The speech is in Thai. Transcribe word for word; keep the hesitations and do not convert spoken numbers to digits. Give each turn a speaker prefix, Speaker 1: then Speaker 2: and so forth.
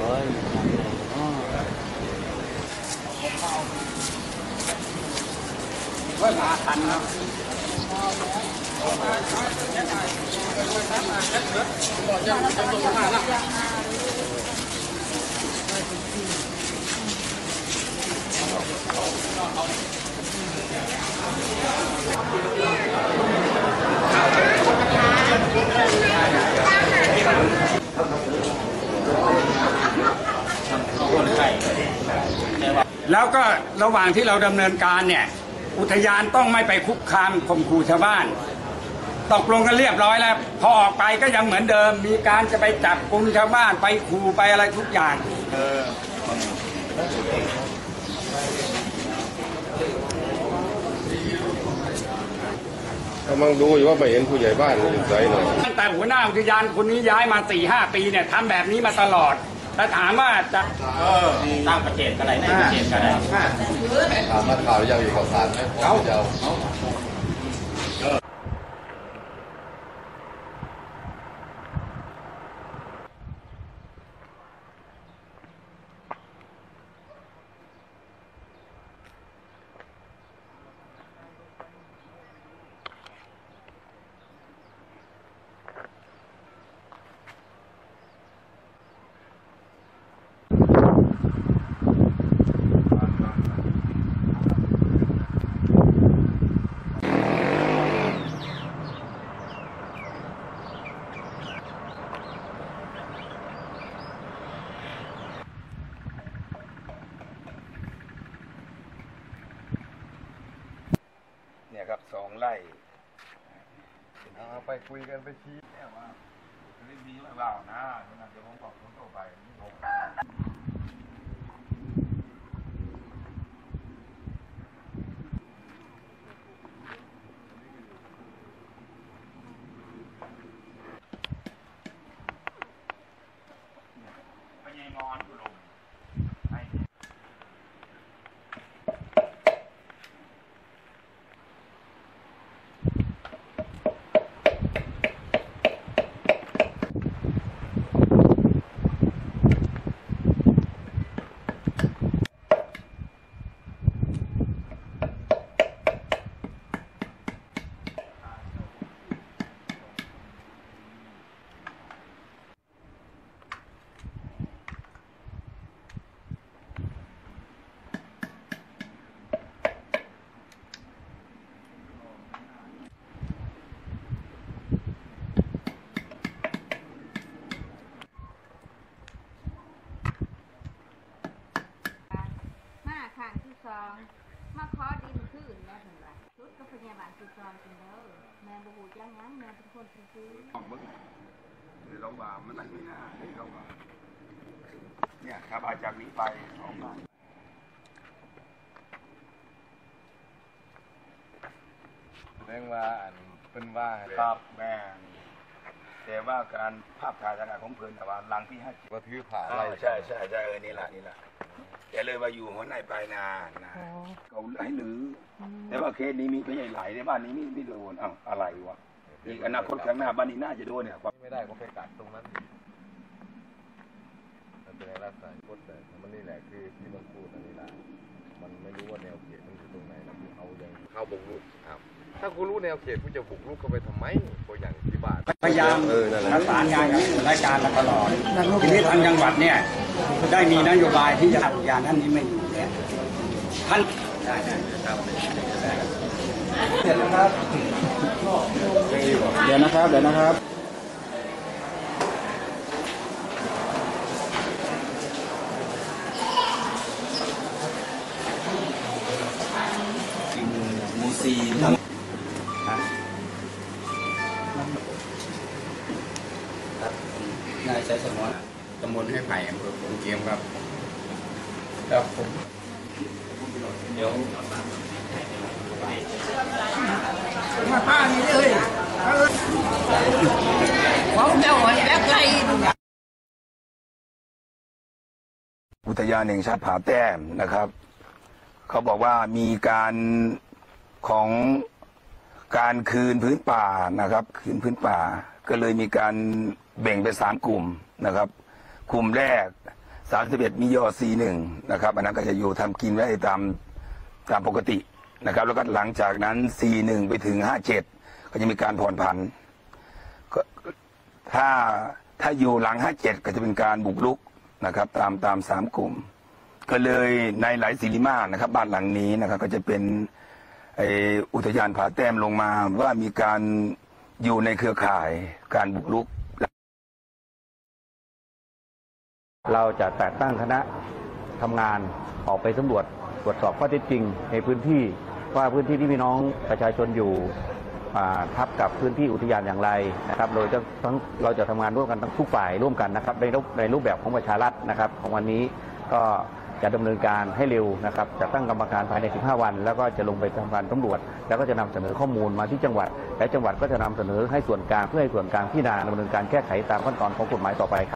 Speaker 1: ยว่ามาทันครับแล้วก็ระหว่างที่เราดำเนินการเนี่ยอุทยานต้องไม่ไปคุกคามข่มขู่ชาวบ้านตกลงกันเรียบร้อยแล้วพอออกไปก็ยังเหมือนเดิมมีการจะไปจับกุมชาวบ้านไปขู่ไปอะไรทุกอย่างเออก
Speaker 2: ำลังดูอยู่ว่าไม่เห็นผู้ใหญ่บ้านอยู่ไสหน่อย
Speaker 1: ตั้งแต่หัวหน้าอุทยานคนนี้ย้ายมาสี่ห้าปีเนี่ยทำแบบนี้มาตลอดแต่ถามว่าจะเออตั้งประเทศอะไรในประเทศกัน
Speaker 2: ถามมาข่าวยังอยู่ข่าวสารไหมเขาเจ้า
Speaker 3: เนี่ยครับสองไร่
Speaker 2: ไปคุยกันไปชี้
Speaker 3: เนี่ยว่าไม่มีหรือเปล่านะเดี๋ยวผมบอกผมโทรไปผมไปยัยงอนลงให้
Speaker 4: มาขอดินคืนแม่ถึงไรชุดก็พยาบาลสุดซอนเป็นเด้อแม่บูจ้างงั้นแม่เป็นคนซื้อ
Speaker 3: ของมึงคือเราว่ามันไม่น่าที่เราว่าเนี่ยครับอาจากนี้ไปสองล้าน
Speaker 2: แสดงว่าอันเป็นว่า
Speaker 3: ครับแม่แต่ว่าการภาพถ่ายจากของเพลินแต่ว่าหลังที่ห้า
Speaker 2: ว่าถือผ่าอะไร
Speaker 3: ใช่ใช่ใช่เออนี่แหละนี่แหละแต่เลยมาอยู่หัวในปลายนานะเขาให้หรือแต่ว่าเคสนี้มีไม่ใหญ่ไหลในบ้านนี้ไม่ไม่โดนอ้าวอะไรวะอีกอนาคตข้างหน้าบ้านนี้น่าจะโดนเนี่ย
Speaker 2: ไม่ได้ก็ไปกัดตรงนั้นมันเป็นลักษณะโคตรแต่มันนี่แหละคือที่มันพูดอันนี้แหละมันไม่รู้ว่าแนวเขตมันอยู่ตรงไหนแล้วคือเอาอย่างเข้าบุกรุกครับถ้าคุณรู้แนวเขตคุณจะบุกรุกเข้าไปทำไมตัวอย่างที่บ้าน
Speaker 1: พยายามประสานงานกับรายการมาตลอดทีนี้ทางจังหวัดเนี่ยได้มีนโยบายที่จะอุทยานท่านนี้ไม่อยู่เนี่ยท่านได้ครับเดี๋ยวนะครับเดี๋ยวนะครับเดี๋ยวนะครับมูซีนายใช้สมรตำบลให้ไผ่อำเภอผมเกียมครับแล้วผมเดี๋ยวมาป้านี่เลยเขาเจ้าหัวแอบไล่
Speaker 3: อุทยานแห่งชาติผาแต้มนะครับเขาบอกว่ามีการของการคืนพื้นป่านะครับคืนพื้นป่าก็เลยมีการแบ่งเป็นสามกลุ่มนะครับกลุ่มแรกสามสิบเอ็ดมีย่อสี่หนึ่งนะครับอันนั้นก็จะอยู่ทำกินไว้ตามตามปกตินะครับแล้วก็หลังจากนั้นสี่หนึ่งไปถึงห้าเจ็ดก็จะมีการผ่อนผันก็ถ้าถ้าอยู่หลังห้าเจ็ดก็จะเป็นการบุกรุกนะครับตามตามสามกลุ่มก็เลยในหลายศิริมาศนะครับบ้านหลังนี้นะครับก็จะเป็นไออุทยานผาแต้มลงมาว่ามีการอยู่ในเครือข่ายการบุกรุก
Speaker 5: เราจะแต่งตั้งคณะทำงานออกไปสำรวจตรวจสอบข้อเท็จจริงในพื้นที่ว่าพื้นที่ที่พี่น้องประชาชนอยู่ทับกับพื้นที่อุทยานอย่างไรนะครับโดยทั้งเราจะทำงานร่วมกันทั้งทุกฝ่ายร่วมกันนะครับในรูปในรูปแบบของประชารัฐนะครับของวันนี้ก็จะดำเนินการให้เร็วนะครับจะตั้งกรรมการภายในสิบห้าวันแล้วก็จะลงไปทำการสำรวจแล้วก็จะนำเสนอข้อมูลมาที่จังหวัดและจังหวัดก็จะนำเสนอให้ส่วนกลางเพื่อให้ส่วนกลางพิจารณาดำเนินการแก้ไขตามขั้นตอนของกฎหมายต่อไป